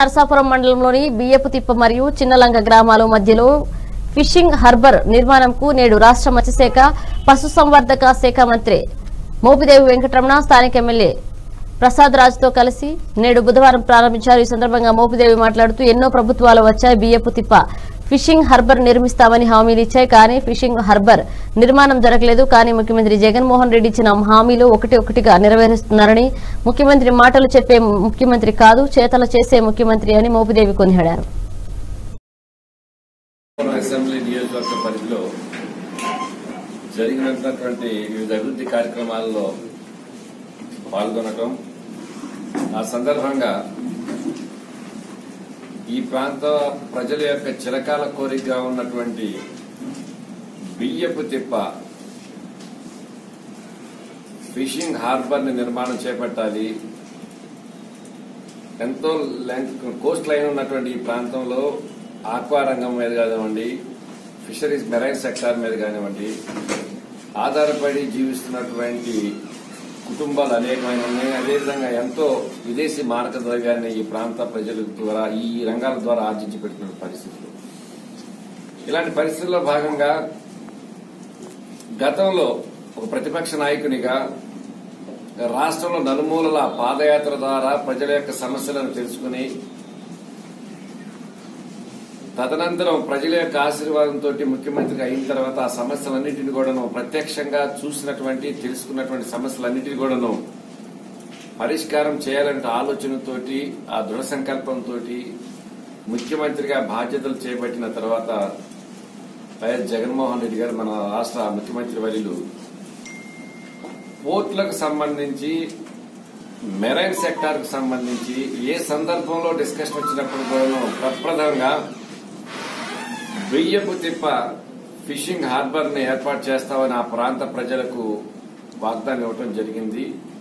నరసాపురం మండలంలోని బియ్యపు తిప్ప మరియు చిన్నలంక గ్రామాల మధ్యలో ఫిషింగ్ హార్బర్ నిర్మాణంకు నేడు రాష్ట్ర మత్స్యశాఖ పశుసంవర్ధక శాఖ మంత్రి మోపిదేవి వెంకటరమణ స్థానిక ఎమ్మెల్యే ప్రసాద్ రాజ్ తో కలిసి నేడు బుధవారం ప్రారంభించారు। ఈ సందర్భంగా మోపిదేవి మాట్లాడుతూ ఎన్నో ప్రభుత్వాలు వచ్చాయి, బియ్యపు తిప్ప ఫిషింగ్ హార్బర్ నిర్మిస్తామని హామీలు ఇచ్చాయి, కానీ ఫిషింగ్ హార్బర్ నిర్మాణం జరగలేదు। కానీ ముఖ్యమంత్రి జగన్మోహన్ రెడ్డి ఇచ్చిన హామీలు ఒకటిగా నెరవేరుస్తున్నారని, ముఖ్యమంత్రి మాటలు చెప్పే ముఖ్యమంత్రి కాదు, చేతలు చేసే ముఖ్యమంత్రి అని మోపిదేవి కొనియాడారు। అసెంబ్లీ నియోజకవర్గ పరిధిలో జరిగినటువంటి వివిధ అభివృద్ధి కార్యక్రమాల్లో పాల్గొనడం, ఆ సందర్భంగా ఈ ప్రాంత ప్రజల యొక్క చిరకాల కోరికగా ఉన్నటువంటి బియ్యపు తిప్ప ఫిషింగ్ హార్బర్ ని నిర్మాణం చేపట్టాలి। ఎంతో కోస్ట్ లైన్ ఉన్నటువంటి ఈ ప్రాంతంలో ఆక్వా రంగం మీద కానివ్వండి, ఫిషరీస్ మెరైన్ సెక్టార్ మీద కానివ్వండి ఆధారపడి జీవిస్తున్నటువంటి కుటుంబాలు అనేకమైన ఉన్నాయి। అదేవిధంగా ఎంతో విదేశీ మారక ద్రవ్యాన్ని ఈ ప్రాంత ప్రజల ద్వారా ఈ రంగాల ద్వారా ఆర్జించి పెట్టిన పరిస్థితులు। ఇలాంటి పరిస్థితుల్లో భాగంగా గతంలో ఒక ప్రతిపక్ష నాయకునిగా రాష్ట్రంలో నలుమూలల పాదయాత్ర ద్వారా ప్రజల యొక్క సమస్యలను తెలుసుకుని తదనంతరం ప్రజల యొక్క ఆశీర్వాదంతో ముఖ్యమంత్రిగా అయిన తర్వాత ఆ సమస్యలన్నింటినీ కూడాను ప్రత్యక్షంగా చూసినటువంటి తెలుసుకున్నటువంటి సమస్యలన్నింటినీ కూడాను పరిష్కారం చేయాలంటే ఆలోచనతోటి ఆ దృఢ సంకల్పంతో ముఖ్యమంత్రిగా బాధ్యతలు చేపట్టిన తర్వాత వైఎస్ జగన్మోహన్ రెడ్డి గారు మన రాష్ట్ర ముఖ్యమంత్రి వర్యులు పోర్టులకు సంబంధించి మెరైన్ సెక్టార్ కు సంబంధించి ఏ సందర్భంలో డిస్కషన్ వచ్చినప్పుడు కూడాను ప్రప్రథమంగా బియ్యపు తిప్ప ఫిషింగ్ హార్బర్ ని ఏర్పాటు చేస్తామని ఆ ప్రాంత ప్రజలకు వాగ్దానం ఇవ్వడం జరిగింది।